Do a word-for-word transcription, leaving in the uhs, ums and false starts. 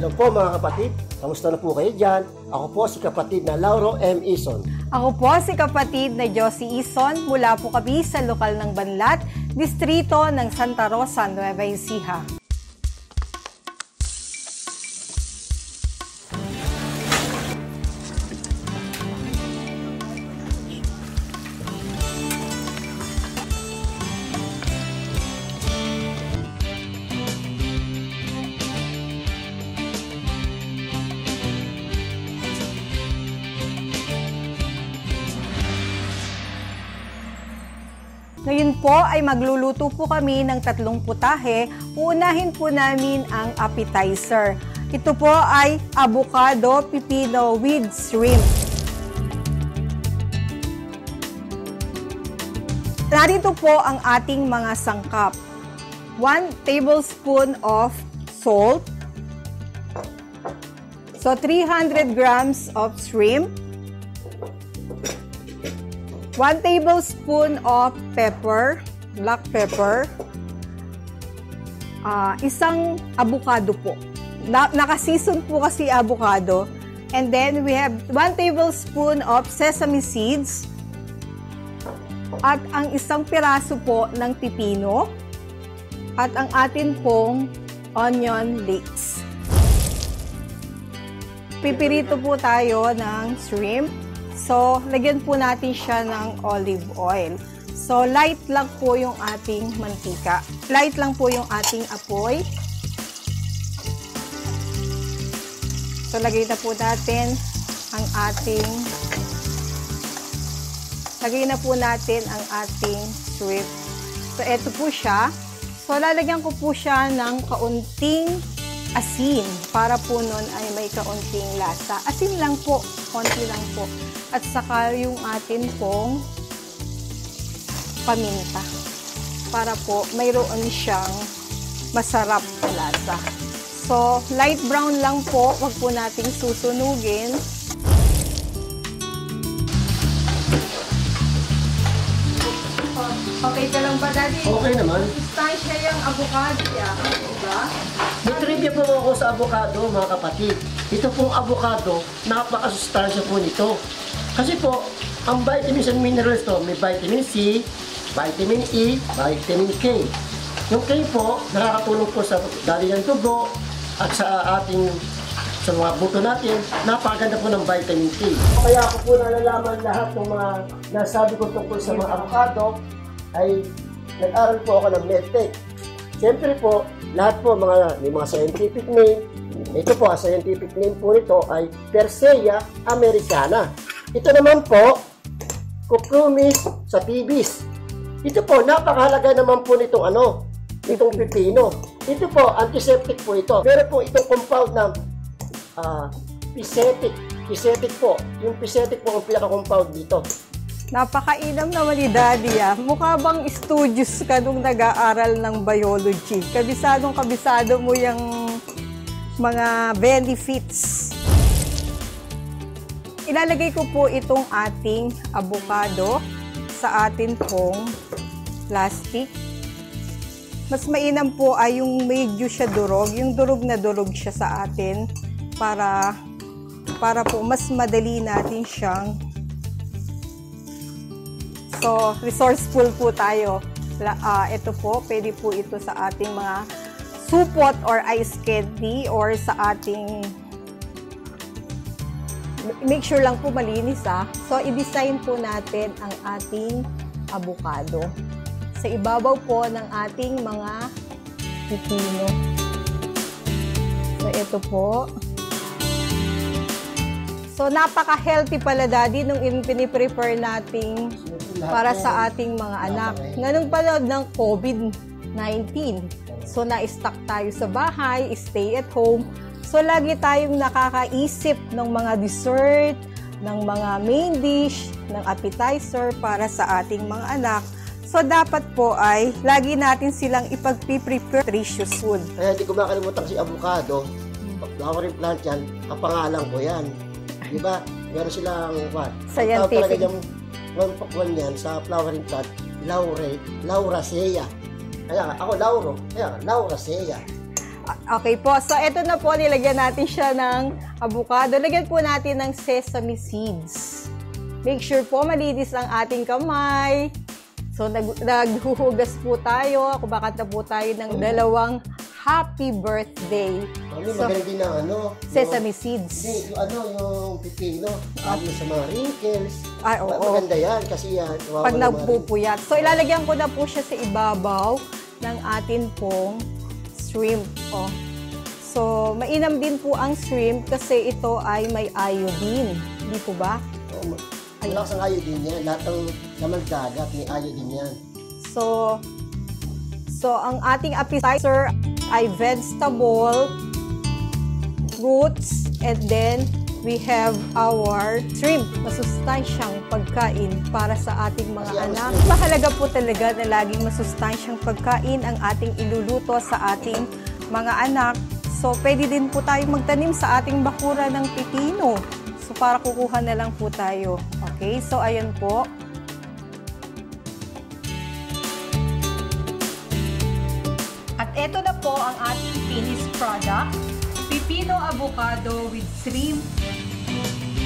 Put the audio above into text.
Hello po mga kapatid, kamusta na po kayo dyan? Ako po si kapatid na Lauro M. Ison. Ako po si kapatid na Josie Ison, mula po kami sa lokal ng Banlat, distrito ng Santa Rosa, Nueva Ecija. Ngayon po ay magluluto po kami ng tatlong putahe. Uunahin po namin ang appetizer. Ito po ay avocado pipino with shrimp. Narito po ang ating mga sangkap. one tablespoon of salt. So three hundred grams of shrimp. one tablespoon of pepper, black pepper, uh, isang avocado po. Na Naka-season po kasi avocado. And then we have one tablespoon of sesame seeds at ang isang piraso po ng pipino at ang atin pong onion leeks. Pipirito po tayo ng shrimp. So, lagyan po natin siya ng olive oil. So, light lang po yung ating mantika. Light lang po yung ating apoy. So, lagay na po natin ang ating lagay na po natin ang ating shrimp. So, eto po siya. So, lalagyan ko po siya ng kaunting asin para po nun ay may kaunting lasa. Asin lang po, konti lang po. At saka yung atin pong paminta para po mayroon siyang masarap na lasa. So, light brown lang po, wag po nating susunugin. Okay ka lang ba, Daddy? Okay naman. Sustansya yung avocado, ya. Diba? May trivia po ako sa avocado mga kapatid. Ito pong avocado, napakasustansya po nito. Kasi po, ang vitamins and minerals to, may vitamin C, vitamin E, vitamin K. Yung K po, nakakatulong po sa dali ng dugo at sa ating sa mga buto natin, napakaganda po ng vitamin K. Kaya ako po nalalaman lahat ng mga nasabi ko tungkol sa mga avocado ay nag-aral po ako ng medtech. Siyempre po, lahat po mga, may mga scientific name. Ito po, ang scientific name po nito ay Persea americana. Ito naman po, Cucumis sativus. Ito po, napakahalaga naman po nitong ano, itong pipino. Ito po, antiseptic po ito. Pero po itong compound na uh, picetic. Picetic po. Yung picetic po ang pinaka-compound dito. Napakainam naman ni Daddy, ah. Mukha bang studios ka nung nag-aaral ng biology? Kabisadong kabisado mo yung mga benefits. Ilalagay ko po itong ating avocado sa atin pong plastic. Mas mainam po ay yung medyo siya durog, yung durog na durog siya sa atin para para po mas madali natin siyang. So, resourceful po tayo. Uh, ito po, pwede po ito sa ating mga supot or ice candy or sa ating. Make sure lang po malinis, ha. So, i-design po natin ang ating avocado sa ibabaw po ng ating mga pipino. So, ito po. So, napaka-healthy pala, Daddy, nung piniprepare nating para sa ating mga anak. Nganong panahon ng COVID nineteen. So, na-stuck tayo sa bahay, stay at home. So, lagi tayong nakakaisip ng mga dessert, ng mga main dish, ng appetizer para sa ating mga anak. So, dapat po ay lagi natin silang ipag-prepare nutritious food. Kaya hindi ko makalimutan si avocado. Flowering plant yan, kapangalan ko yan. Diba? Meron silang what? Scientific. Ang one pakwan yan sa flowering plant, Laure, Lauracea. Kaya ako Lauro, kaya Lauracea. Okay po. So, ito na po. Nilagyan natin siya ng avocado. Lagyan po natin ng sesame seeds. Make sure po malinis ang ating kamay. So, nag naghuhugas po tayo. Kumakanta po tayo ng dalawang happy birthday. Ano, So, magaling din na ano? sesame yung, seeds. Hindi, yung ano, yung pipino. Ano sa mga wrinkles. Ay, oo. Ma- Maganda yan kasi yan. nawawala Pag mga nagpupuyat. So, ilalagyan ko na po siya sa ibabaw ng atin pong shrimp. Oh. So, mainam din po ang shrimp kasi ito ay may iodine. Hindi po ba? Oo, ma- Malakas ang iodine yan. Lahat ng laman dagat may iodine yan. So, so ang ating appetizer ay vegetable, fruits, and then we have our shrimp. Masustansyang pagkain para sa ating mga Kasi ang anak. shrimp- Mahalaga po talaga na laging masustansyang pagkain ang ating iluluto sa ating mga anak. So, pwede din po tayong magtanim sa ating bakura ng pipino. So, para kukuha na lang po tayo. Okay? So, ayan po. At ito na po ang ating finished product. Pipino avocado with shrimp